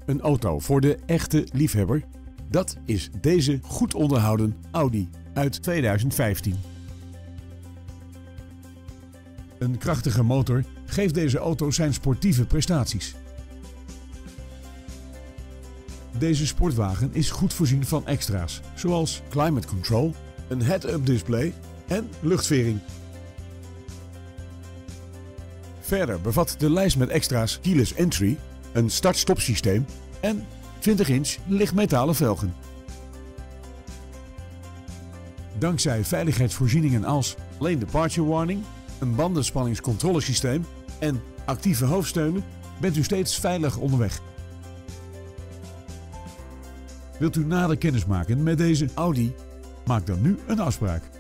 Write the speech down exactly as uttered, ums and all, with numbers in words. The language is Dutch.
Een auto voor de echte liefhebber? Dat is deze goed onderhouden Audi uit tweeduizend vijftien. Een krachtige motor geeft deze auto zijn sportieve prestaties. Deze sportwagen is goed voorzien van extra's, zoals climate control, een head-up display en luchtvering. Verder bevat de lijst met extra's keyless entry, een start-stop systeem en twintig inch lichtmetalen velgen. Dankzij veiligheidsvoorzieningen als lane departure warning, een bandenspanningscontrolesysteem en actieve hoofdsteunen bent u steeds veilig onderweg. Wilt u nader kennis maken met deze Audi? Maak dan nu een afspraak.